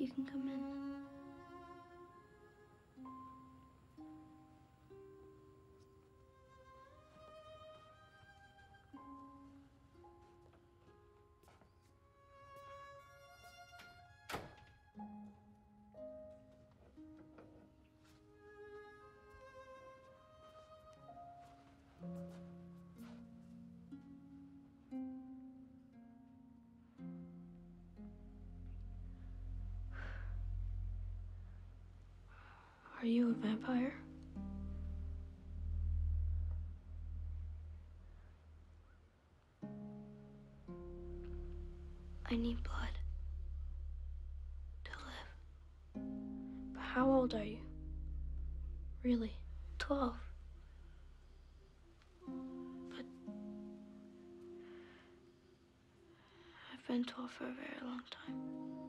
you can come in. Are you a vampire? I need blood to live. But how old are you? Really? 12. But I've been 12 for a very long time.